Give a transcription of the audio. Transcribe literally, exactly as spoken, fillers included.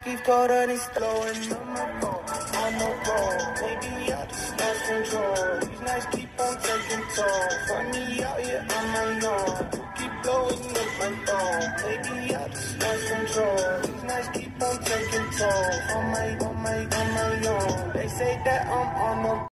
keep colder than slowing on my phone, on the road. Maybe I just lost control. These nights keep on taking toll. Find me out here on my own. Keep blowing up my phone. Maybe I just lost control. These nights keep on taking toll. On my, on my, on my own. They say that I'm on the